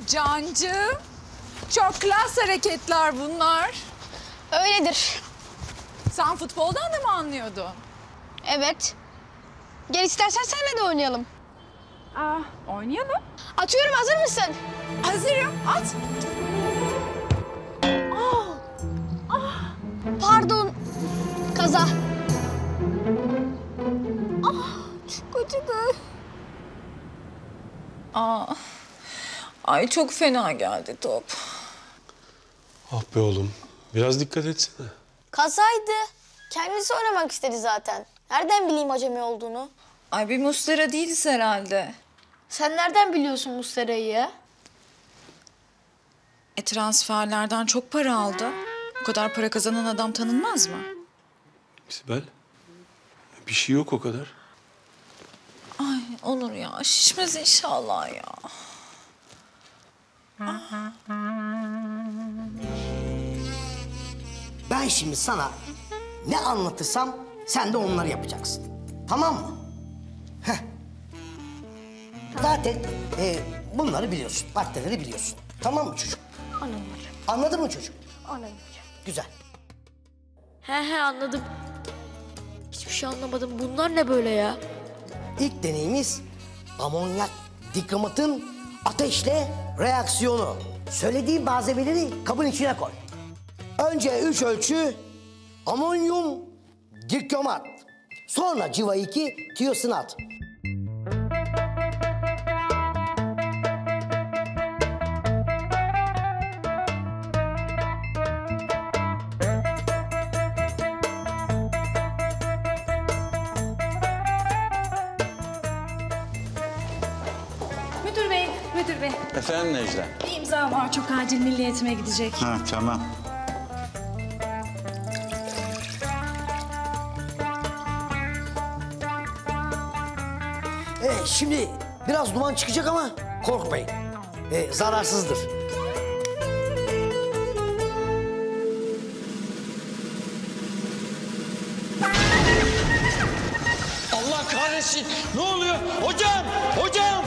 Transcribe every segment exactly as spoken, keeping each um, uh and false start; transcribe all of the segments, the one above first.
Cancığım, çok klas hareketler bunlar. Öyledir. Sen futboldan da mı anlıyordun? Evet. Gel istersen seninle de oynayalım. Aa, oynayalım. Atıyorum, hazır mısın? Hazırım, at. Aa, ah, pardon, kaza. Ah, çok acıdı. Aa, ay çok fena geldi top. Ah be oğlum, biraz dikkat etsene. Kazaydı. Kendisi oynamak istedi zaten. Nereden bileyim acemi olduğunu? Ay bir Muslera değiliz herhalde. Sen nereden biliyorsun Muslera'yı ya? E transferlerden çok para aldı. O kadar para kazanan adam tanınmaz mı? Sibel, bir şey yok o kadar. Ay Onur ya, şişmez inşallah ya. Ben şimdi sana ne anlatırsam sen de onları yapacaksın. Tamam mı? Heh. Zaten e, bunları biliyorsun, maddeleri biliyorsun. Tamam mı çocuk? Anladım hocam. Anladın mı çocuk? Anladım hocam. Güzel. He he anladım. Hiçbir şey anlamadım. Bunlar ne böyle ya? İlk deneyimiz amonyak dikromatın ateşle reaksiyonu. Söylediğim malzemeleri kabın içine koy. Önce üç ölçü amonyum dikromat. Sonra civa iki tiyosinat. Müdür bey, müdür bey. Efendim Necla? Bir imza var, çok acil milli eğitime gidecek. Ha tamam. Ee, şimdi biraz duman çıkacak ama korkmayın. Ee, zararsızdır. Allah kahretsin! Ne oluyor? Hocam! Hocam!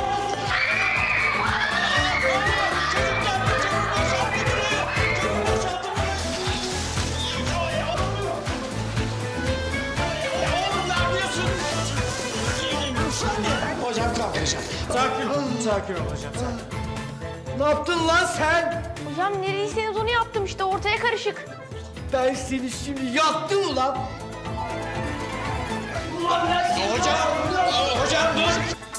Hocam kalk hocam. Sakin ol, sakin ol hocam, sakin. Ne yaptın lan sen? Hocam nereyseniz onu yaptım işte, ortaya karışık. Ben seni şimdi yaktım ulan. Ulan ben seni... Hocam! Hocam dur!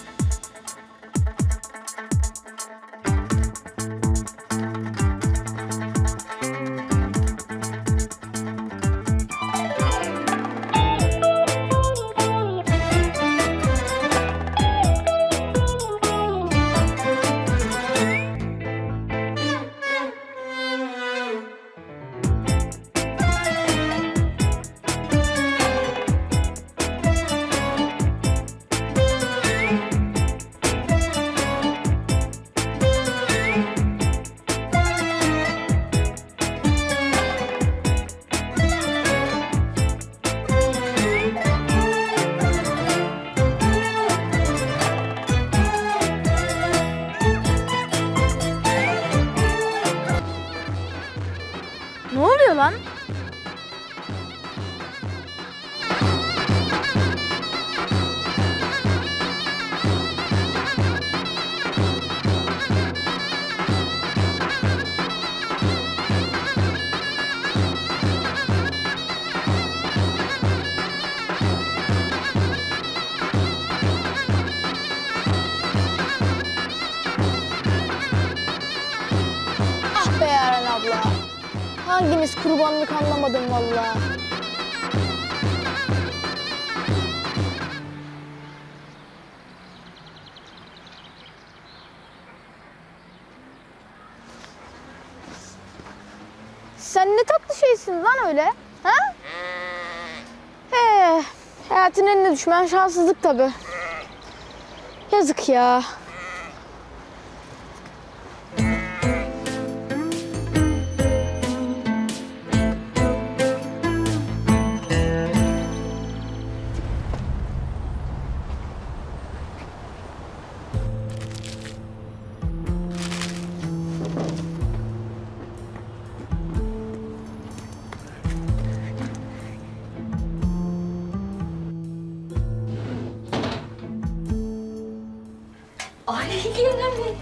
Ne oluyor lan? Ah be Yaren abla. Hanginiz kurbanlık anlamadım vallahi. Sen ne tatlı şeysin lan öyle, ha? He, hayatın eline düşmen şanssızlık tabii. Yazık ya. Ay yine mi?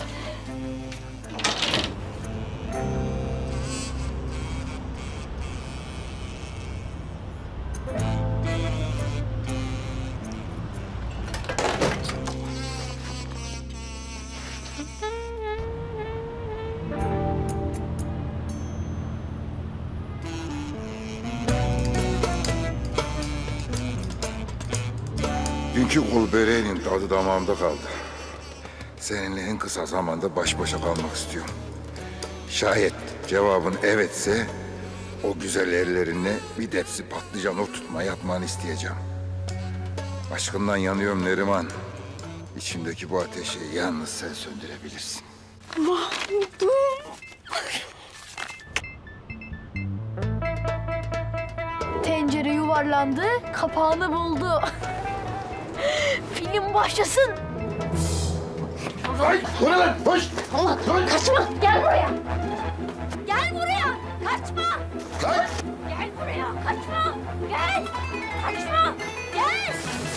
Dünkü kul böreğinin tadı damağımda kaldı. Seninle en kısa zamanda baş başa kalmak istiyorum. Şayet cevabın evetse, o güzel ellerinle bir tepsi patlıcan oturtma yapmanı isteyeceğim. Aşkından yanıyorum Neriman. İçimdeki bu ateşi yalnız sen söndürebilirsin. Tencere yuvarlandı, kapağını buldu. Film başlasın. Ay, bu ne lan? Hoş! Allah, kaçma, gel buraya. Gel buraya, kaçma. Lan! Gel buraya, kaçma. Gel, kaçma, gel.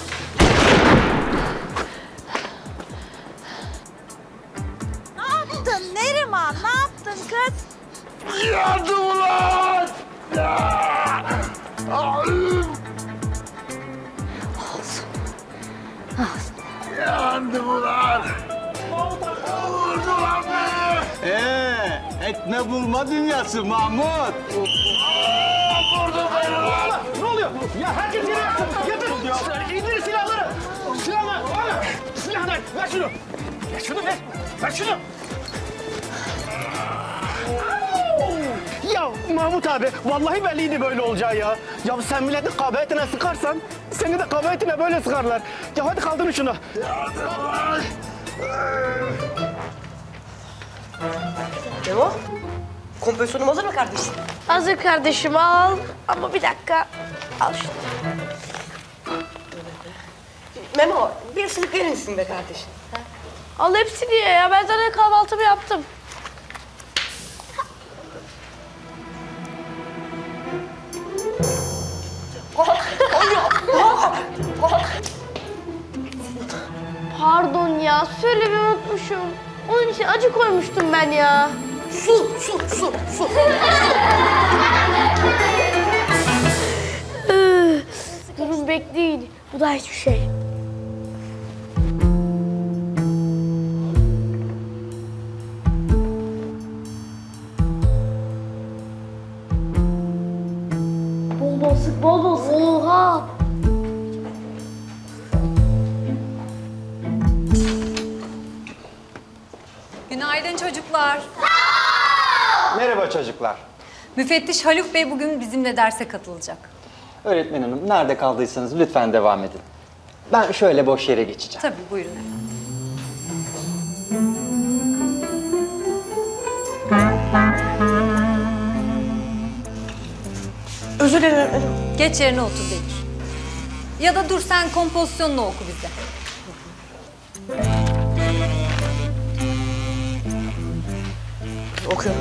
Ne yaptın Neriman? Ne yaptın kız? Yardım ulan! Yandım ulan! Vurdu lan beni! Ee, etme bulma dünyası Mahmut. Vurdu beni lan! Ne oluyor? Ya herkes yere yatsın. Yatın. İndir silahları. Silahlar. Silahlar. Ver şunu. Ver şunu ver. Ver şunu. Ya Mahmut abi, vallahi belliydi böyle olacağı ya. Ya sen milletin kabahatine sıkarsan, seni de kabahatine böyle sıkarlar. Ya hadi kaldırın şunu. Memo, kompozisyonum hazır mı kardeşim? Hazır kardeşim, al. Ama bir dakika, al şunu. Memo, bir ısırık verir misin be kardeşim? Al hepsini ye ya, ben zaten kahvaltımı yaptım. Pardon ya, söylemeyi unutmuşum. Onun için acı koymuştum ben ya. Su, su, su, su. Durun bekleyin, bu da hiçbir şey. Bol bol sık, bol bol sık. Oha! Günaydın çocuklar. Merhaba çocuklar. Müfettiş Haluk Bey bugün bizimle derse katılacak. Öğretmen hanım, nerede kaldıysanız lütfen devam edin. Ben şöyle boş yere geçeceğim. Tabii buyurun efendim. Özür dilerim. Geç yerine otur Demir. Ya da dur sen kompozisyonunu oku bize. Okuyorum.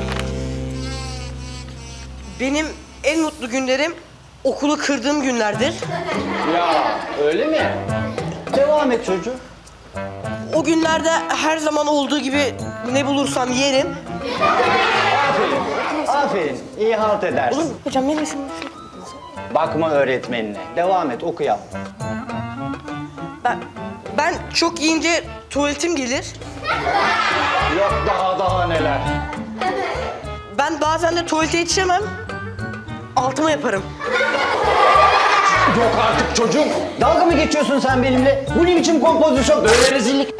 Benim en mutlu günlerim okulu kırdığım günlerdir. Ya öyle mi? Devam et çocuğum. O günlerde her zaman olduğu gibi ne bulursam yerim. Aferin. Aferin. İyi halt edersin. Olur mu? Hocam benim isim Bakma öğretmenine. Devam et, okuyalım. Ben, ben çok yiyince tuvaletim gelir. Yok daha daha neler. Ben bazen de tuvalete yetişemem. Altıma yaparım. Yok artık çocuğum. Dalga mı geçiyorsun sen benimle? Bu ne biçim kompozisyon? Böyle rezillik.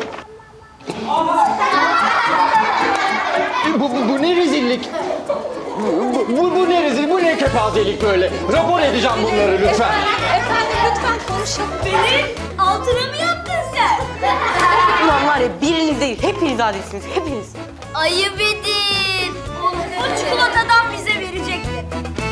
bu, bu, bu ne rezillik? Bu, bu, bu ne rezil, bu ne kepazelik böyle? Rapor edeceğim bunları lütfen. Efendim lütfen konuşalım. Benim altına mı yaptın sen? Ulan var ya biriniz değil, hepiniz adilsiniz, hepiniz. Ayıp edin. O çikolatadan bize verecekti.